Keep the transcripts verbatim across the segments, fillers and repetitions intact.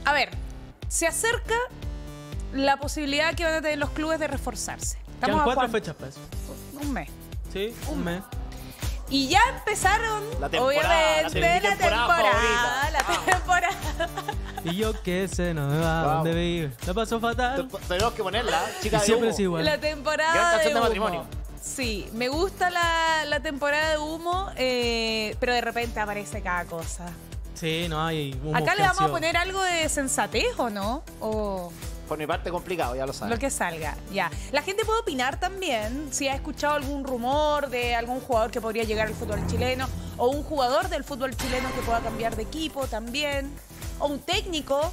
a ver, se acerca la posibilidad que van a tener los clubes de reforzarse. Quedan a cuatro cuánto? fechas para eso. Un mes. Sí, un mes. Y ya empezaron, La temporada, obviamente, la la temporada temporada. La favorita. temporada. Y yo qué sé, no me va a Vamos. dónde vive. La pasó fatal. Te- Tenemos que ponerla, Y chica de siempre humo. es igual. La temporada Gran canción de de humo. matrimonio. Sí, me gusta la, la temporada de humo, eh, pero de repente aparece cada cosa. Sí, no hay humo Acá le vamos a ofensivo. poner algo de sensatez, ¿o no? O Por mi parte complicado, ya lo sabes. lo que salga, ya. La gente puede opinar también si ha escuchado algún rumor de algún jugador que podría llegar al fútbol chileno, o un jugador del fútbol chileno que pueda cambiar de equipo también, o un técnico.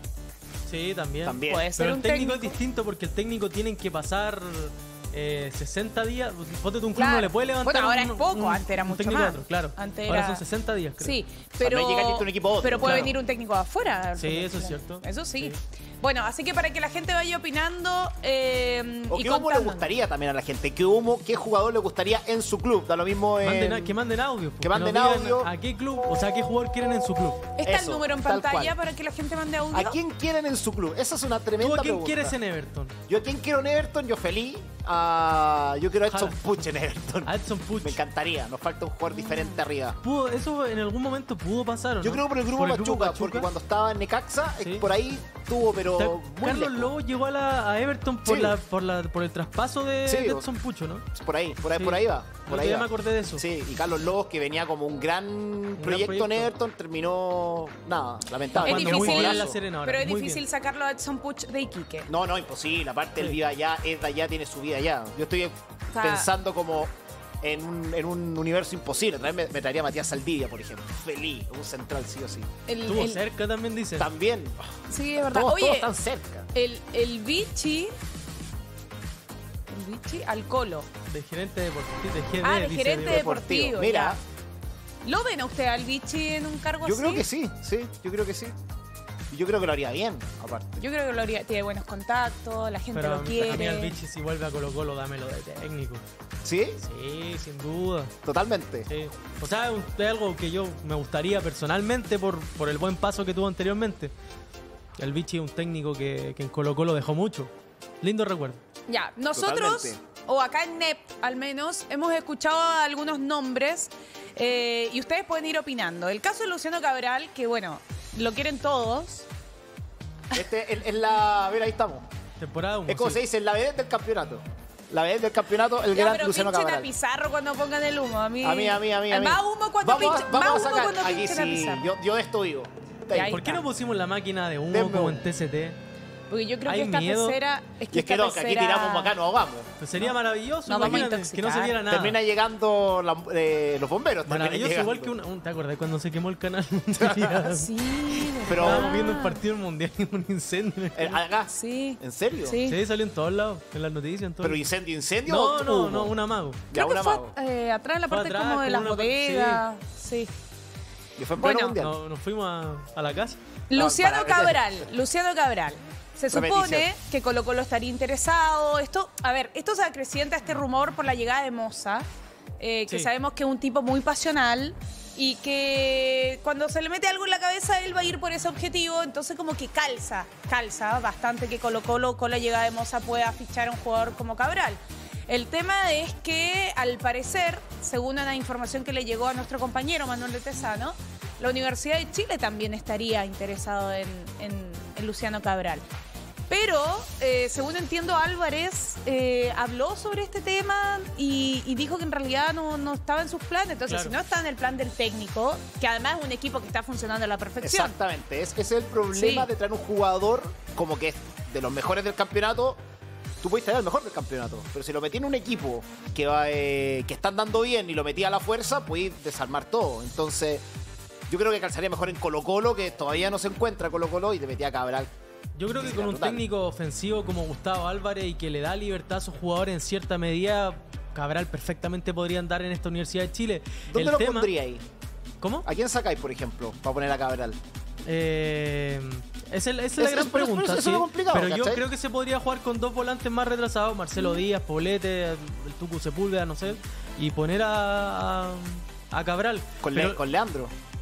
Sí, también. También. Puede ser Pero un el técnico, técnico. es distinto porque el técnico tienen que pasar eh, sesenta días. Ponte tú, un club Claro. no le puede levantar. Bueno, ahora un- es poco, un- antes era un mucho técnico más. a otro, claro. Antes Ahora era- son sesenta días, creo. Sí, sea, pero, no es llegar de un equipo a otro. pero puede Claro. venir un técnico de afuera. al Sí, fútbol eso es chileno. cierto. Eso sí. Sí. Bueno, así que para que la gente vaya opinando eh, O y qué humo le contando. gustaría también a la gente. ¿Qué humo, qué jugador le gustaría en su club? Da lo mismo en... Manden a- que manden audio. que manden nos digan audio. ¿A qué club? O sea, ¿qué jugador quieren en su club? Está Eso, el número en tal pantalla cual. para que la gente mande audio. ¿A quién quieren en su club? Esa es una ¿Tú tremenda a quién pregunta. quieres en Everton? Yo a quién quiero en Everton, yo feliz. Ah, yo quiero a Edson Ojalá. Puch en Everton. A Edson Puch. Me encantaría. Nos falta un jugador diferente arriba. Pudo, eso en algún momento pudo pasar, ¿o Yo no? creo por el grupo, Pachuca, porque cuando estaba en Necaxa, eh, Sí. por ahí tuvo, pero Ta- muy Carlos lejos. Lobo llegó a, la, a Everton por, Sí. la, por, la, por el traspaso de, Sí, de o- Edson Pucho, ¿no? Por ahí, por ahí, Sí. por ahí va. El Por otro ahí día va. me acordé de eso. Sí, y Carlos Lobos, que venía como un gran proyecto, proyecto. en Everton, terminó nada, Es lamentable. Jugando difícil, muy bien en la Serena ahora, pero es muy difícil bien. sacarlo a Edson Puch de Iquique. No, no, imposible. Aparte, él Sí. vive allá, es de allá, tiene su vida allá. Yo estoy sea- pensando como en un, en un universo imposible. También me, me traería a Matías Saldivia, por ejemplo. Feliz, un central sí o sí. El, Estuvo el- cerca también, dice. También. Sí, es verdad. Todos, Oye, todos están cerca. el, el Vichy. El Vichy al Colo. De gerente deportivo. De G D, Ah, de dice, gerente digo. deportivo. Mira, ya. ¿Lo ven a usted al Vichy en un cargo yo así? creo que sí, sí, yo creo que sí. Y yo creo que lo haría bien, aparte. Yo creo que lo haría- tiene buenos contactos, la gente Pero lo a mí al quiere. Vichy si vuelve a Colo Colo, dámelo de técnico. ¿Sí? Sí, sin duda. Totalmente. Sí. O sea, es algo que yo me gustaría personalmente por, por el buen paso que tuvo anteriormente. El Vichy es un técnico que, que en Colo Colo dejó mucho. Lindo recuerdo. Ya, nosotros, Totalmente. o acá en N E P al menos, hemos escuchado algunos nombres eh, y ustedes pueden ir opinando. El caso de Luciano Cabral, que bueno, lo quieren todos. Este es, es la. Mira, ahí estamos. Temporada uno. Es como sí. se dice, la vedette del campeonato. La vedette del campeonato, el Ya, gran pero Luciano pinchen a Cabral. Pizarro cuando pongan el humo. A mí, A mí, a mí, a mí. a mí. Más humo cuando, vamos, a- pinchen, vamos más a humo sacar. cuando Aquí pinchen a sí, Pizarro. yo, yo de esto vivo. Ya, ahí ¿Por qué está. no pusimos la máquina de humo Denme como humo. en T C T? Porque yo creo Hay que esta miedo. pecera... Es que Y es que esta no, que aquí pecera- tiramos acá, nos ahogamos. Pues sería maravilloso, Nos vamos a imagínate, que no se intoxicar. viera nada. Termina llegando la- eh, los bomberos. terminan Maravilloso, llegando. igual que un, un- ¿te acuerdas cuando se quemó el canal? Sí, Pero- ¿verdad? Estábamos viendo un partido mundial y un incendio. Eh, acá. Sí. ¿En serio? Sí. Sí, salió en todos lados, en las noticias, en todo. ¿Pero incendio, incendio? No, o no, humo? no, un amago. Ya, Creo un que fue amago. eh, atrás en la Fue parte atrás, como de con las una- bodegas. Sí. Y fue en Bueno. pleno mundial. No, nos fuimos a, a la casa. Luciano para- Cabral, Luciano Cabral. Se Repetición. supone que Colo Colo estaría interesado. Esto, a ver, esto se acrecienta este rumor por la llegada de Moza, eh, que Sí. sabemos que es un tipo muy pasional y que cuando se le mete algo en la cabeza él va a ir por ese objetivo. Entonces como que calza, calza bastante que Colo Colo con la llegada de Moza pueda fichar a un jugador como Cabral. El tema es que, al parecer, según una información que le llegó a nuestro compañero Manuel de Tesano, la Universidad de Chile también estaría interesado en, en- en Luciano Cabral. Pero, eh, según entiendo, Álvarez eh, habló sobre este tema y, y dijo que en realidad no, no estaba en sus planes. Entonces, Claro. si no está en el plan del técnico, que además es un equipo que está funcionando a la perfección. Exactamente. Es, ese es el problema Sí. de traer un jugador como que es de los mejores del campeonato. Tú puedes traer al mejor del campeonato, pero si lo metí en un equipo que, va, eh, que están dando bien y lo metí a la fuerza, puedes desarmar todo. Entonces, yo creo que calzaría mejor en Colo Colo, que todavía no se encuentra Colo Colo, y te metía a Cabral. Yo creo que Sí, con un brutal. técnico ofensivo como Gustavo Álvarez y que le da libertad a sus jugadores en cierta medida, Cabral perfectamente podría andar en esta Universidad de Chile. ¿Dónde El lo tema... pondría ahí? ¿Cómo? ¿A quién sacáis, por ejemplo, para poner a Cabral? Eh, esa es, esa es la Es- gran es- pero- pregunta, pero eso sí. es lo complicado, Pero yo ¿cachai? creo que se podría jugar con dos volantes más retrasados, Marcelo Díaz, Poblete, el Tucu Sepúlveda, no sé, y poner a, a, a Cabral. Con, Le- Pero- con Leandro.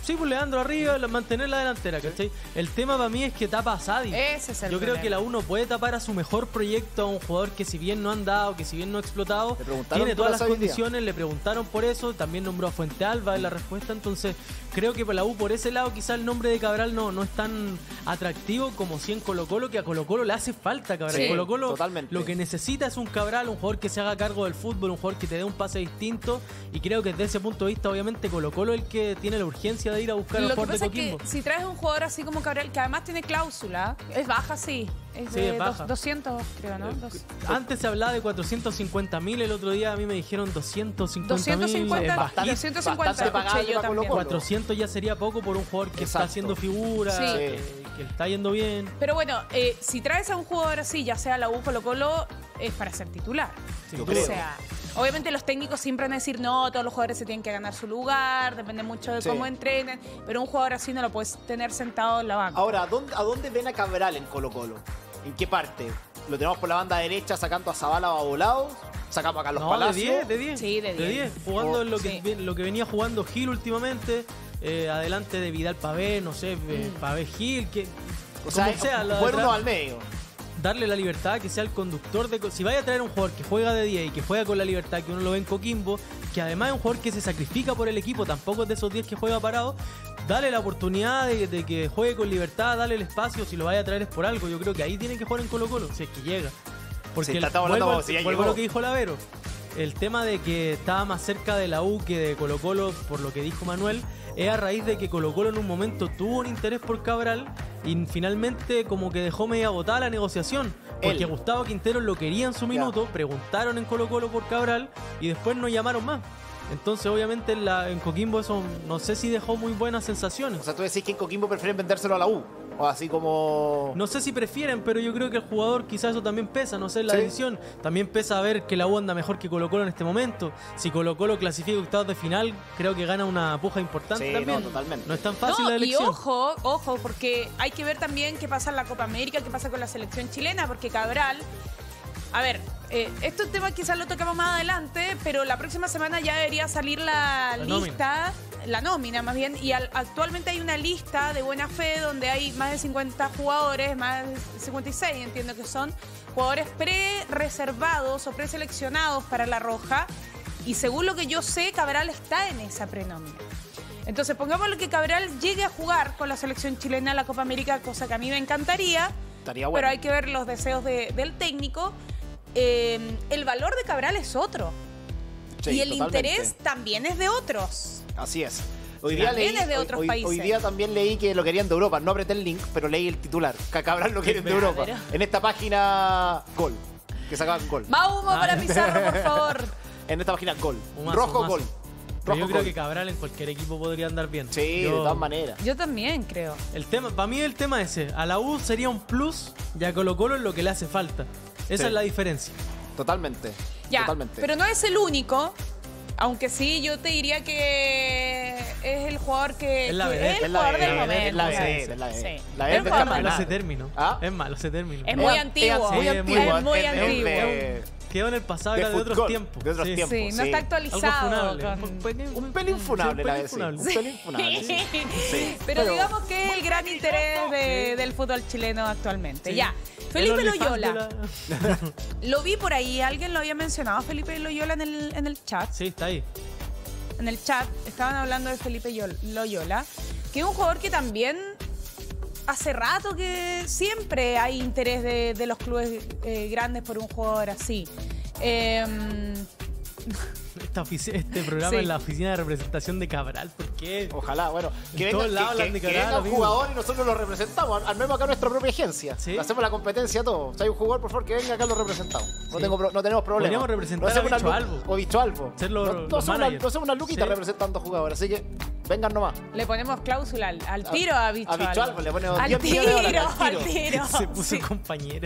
Sí, pues Leandro arriba, la- mantener la delantera, ¿cachai? El tema para mí es que tapa a Sadi. Ese es el Yo creo problema. que la U no puede tapar a su mejor proyecto, a un jugador que si bien no han dado, que si bien no ha explotado, Le preguntaron tiene por todas las esa habilidad. condiciones, le preguntaron por eso, también nombró a Fuente Alba en la respuesta, entonces creo que para la U por ese lado quizá el nombre de Cabral no, no es tan atractivo como si en Colo Colo, que a Colo Colo le hace falta Cabral. Sí, Colo Colo totalmente. lo que necesita es un Cabral, un jugador que se haga cargo del fútbol, un jugador que te dé un pase distinto, y creo que desde ese punto de vista obviamente Colo Colo es el que tiene la urgencia de ir a buscar al Lo que jugador de pasa es Coquimbo. que si traes un jugador así como Cabral, que además tiene cláusula, es baja, sí. Es Sí, de es baja. dos- doscientos, creo, ¿no? Eh, Dos- Antes se hablaba de cuatrocientos cincuenta mil, el otro día a mí me dijeron doscientos cincuenta mil. doscientos cincuenta, bastante- doscientos cincuenta bastante escuché pagable yo para también. Colo-Colo. cuatrocientos ya sería poco por un jugador que está Exacto. haciendo figura, Sí. que, que le está yendo bien. Pero bueno, eh, si traes a un jugador así, ya sea la U Colo Colo, es para ser titular. Sin Yo duda. O creo. sea, obviamente los técnicos siempre van a decir, no, todos los jugadores se tienen que ganar su lugar, depende mucho de Sí. cómo entrenen, pero un jugador así no lo puedes tener sentado en la banca. Ahora, ¿a dónde, ¿a dónde ven a Cabral en Colo Colo? ¿En qué parte? ¿Lo tenemos por la banda derecha sacando a Zabala o a Volados? ¿Sacamos a Carlos No, de Palacio? diez, de diez. Sí, de diez. Jugando Oh, en lo que, sí. ven- lo que venía jugando Gil últimamente, eh, adelante de Vidal Pavé, no sé, eh, Mm. Pavé Gil, que O sea, como sea, la fueron detrás- uno al medio. darle la libertad, que sea el conductor de... co- Si vaya a traer un jugador que juega de diez y que juega con la libertad que uno lo ve en Coquimbo, que además es un jugador que se sacrifica por el equipo, tampoco es de esos diez que juega parado, dale la oportunidad de, de que juegue con libertad, dale el espacio, si lo vaya a traer es por algo. Yo creo que ahí tienen que jugar en Colo Colo, si es que llega. Porque Sí, el- estamos hablando vuelvo, como si ya vuelvo a llegó. lo que dijo Lavero. El tema de que estaba más cerca de la U que de Colo Colo, por lo que dijo Manuel, es a raíz de que Colo Colo en un momento tuvo un interés por Cabral y finalmente como que dejó media botada la negociación. Porque Él. Gustavo Quintero lo quería en su minuto, preguntaron en Colo Colo por Cabral y después no llamaron más. Entonces obviamente en, la, en Coquimbo eso no sé si dejó muy buenas sensaciones. O sea, tú decís que en Coquimbo prefieren vendérselo a la U. O así como... No sé si prefieren, pero yo creo que el jugador quizás eso también pesa, no sé, la Sí. decisión. También pesa ver que la U anda mejor que Colo Colo en este momento. Si Colo Colo clasifica octavos de final, creo que gana una puja importante Sí, también. no, totalmente. No es tan fácil No, la y elección. ojo, ojo, porque hay que ver también qué pasa en la Copa América, qué pasa con la selección chilena, porque Cabral, a ver, eh, este tema quizás lo tocamos más adelante, pero la próxima semana ya debería salir la, La lista, la nómina más bien, y al- actualmente hay una lista de buena fe donde hay más de cincuenta jugadores, más de cincuenta y seis entiendo que son, jugadores pre-reservados o preseleccionados para la Roja, y según lo que yo sé, Cabral está en esa prenómina. Entonces, pongámosle que Cabral llegue a jugar con la selección chilena en la Copa América, cosa que a mí me encantaría, Estaría bueno. pero hay que ver los deseos de- del técnico. Eh, el valor de Cabral es otro. Sí, y el totalmente. interés también es de otros. Así es. Hoy día, También leí, es de hoy- otros hoy, países. hoy día también leí que lo querían de Europa. No apreté el link, pero leí el titular. Que Cabral lo quieren de Pero- Europa. En esta página Gol. Que sacaban Gol. Más humo Ah, para ya. Pizarro, por favor. En esta página Gol. Un mazo, Rojo un mazo. Gol. Pero Rojo yo creo Gol. que Cabral en cualquier equipo podría andar bien. Sí, Yo- de todas maneras. Yo también creo. El tema, para mí el tema ese, a la U sería un plus y a Colo Colo es lo que le hace falta. Esa Sí. es la diferencia. Totalmente. Ya, Totalmente. pero no es el único. Aunque sí, yo te diría que es el jugador que, Es la que vedette, es el es la jugador del vedette, momento. es la sí, vedette, sí, es la vedette. sí. La Es vedette el del jugador Es malo campeonato. ese término. ¿Ah? Es malo ese término. Es muy antiguo. muy Sí, es muy- antiguo. es muy Es de- antiguo. de- Quedó en el pasado, de era de otros fútbol, tiempos. de otros Sí. tiempos. Sí, no Sí. está Algo actualizado. funable. con- Un pelín- Un pelín funable, sí, la un verdad. Sí. pelín Un funable. pelín funable. Sí. Sí. Pero, Pero- digamos que es el gran interés de- del fútbol chileno actualmente. Sí. Ya. El Felipe OnlyFans Loyola. de la- Lo vi por ahí, alguien lo había mencionado, Felipe Loyola en el, en el chat. Sí, está ahí. En el chat estaban hablando de Felipe Yol- Loyola, que es un jugador que también hace rato que siempre hay interés de, de los clubes eh, grandes por un jugador así. Em, Esta ofici- este programa Sí. es la oficina de representación de Cabral. ¿Por qué? Ojalá, bueno, que En venga, todos que, lados que- hablan de que Cabral, venga un amigo. jugador y nosotros lo representamos. Armemos acá nuestra propia agencia. Sí. Le hacemos la competencia a todos. Si hay un jugador, por favor, que venga acá lo representamos. No, Sí. tengo, pro- no tenemos problema. Podríamos representar No hacemos a una Bicho lu- Albo. O Bicho Albo. Ser los- no, no los hacemos una, managers. no hacemos una luquita Sí. representando jugadores. Así que vengan nomás. le ponemos cláusula al, al tiro a Bicho a Bicho Albo. Albo le ponemos Al diez tiro, millones de dólares, al al tiro. Se puso Sí. compañera.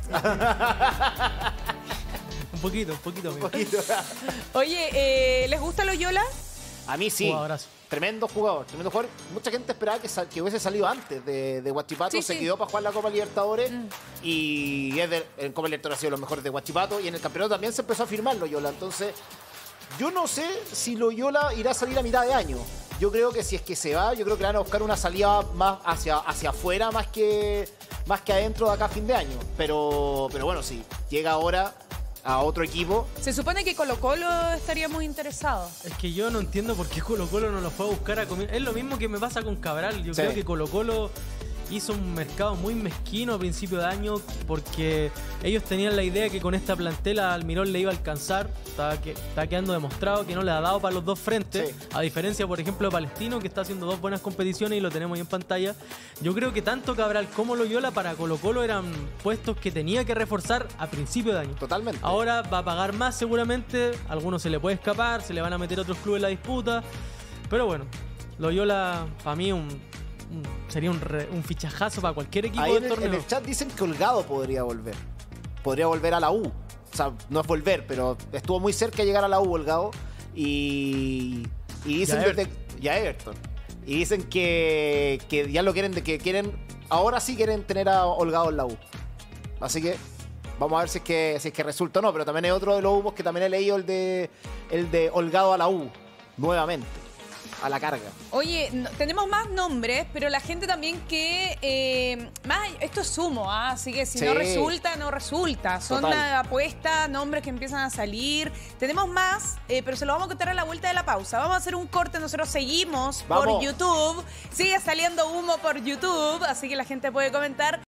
un poquito, un poquito. Un amigo. poquito. Oye, eh, ¿les gusta Loyola? A mí sí. Jugadorazo. Tremendo jugador, tremendo jugador. Mucha gente esperaba que, sal- que hubiese salido antes de, de Huachipato. Sí, se sí. quedó para jugar la Copa Libertadores. Mm. Y es de, en Copa Libertadores ha sido los mejores de Huachipato. Y en el campeonato también se empezó a firmar Loyola. Entonces, Yo no sé si Loyola irá a salir a mitad de año. Yo creo que si es que se va, yo creo que van a buscar una salida más hacia, hacia afuera más que, más que adentro de acá a fin de año. Pero, pero bueno, si llega ahora a otro equipo. Se supone que Colo Colo estaría muy interesado. Es que yo no entiendo por qué Colo Colo no lo fue a buscar a comer. Es lo mismo que me pasa con Cabral. Yo Sí. creo que Colo Colo hizo un mercado muy mezquino a principio de año porque ellos tenían la idea que con esta plantela Almirón le iba a alcanzar. Está, que, está quedando demostrado que no le ha dado para los dos frentes. Sí. A diferencia, por ejemplo, de Palestino, que está haciendo dos buenas competiciones y lo tenemos ahí en pantalla. Yo creo que tanto Cabral como Loyola para Colo Colo eran puestos que tenía que reforzar a principio de año. Totalmente. Ahora va a pagar más seguramente, a algunos se le puede escapar, se le van a meter otros clubes en la disputa, pero bueno, Loyola para mí un, un- sería un, re- un fichajazo para cualquier equipo Ahí del en el, en torneo. el chat dicen que Holgado podría volver. Podría volver a la U. O sea, no es volver, pero estuvo muy cerca de llegar a la U, Holgado. Y, y dicen Y a desde- y a Everton. Y dicen que, que ya lo quieren, de que quieren, ahora sí quieren tener a Holgado en la U. Así que vamos a ver si es que, si es que resulta o no. Pero también hay otro de los humos que también he leído, el de, el de Holgado a la U, nuevamente, a la carga. Oye, no- tenemos más nombres, pero la gente también que... eh, más, esto es sumo, ¿ah? Así que si Sí. no resulta, no resulta. Son Total. una apuesta, nombres que empiezan a salir. Tenemos más, eh, pero se lo vamos a contar a la vuelta de la pausa. Vamos a hacer un corte, nosotros seguimos por Vamos. YouTube. Sigue saliendo humo por YouTube, así que la gente puede comentar.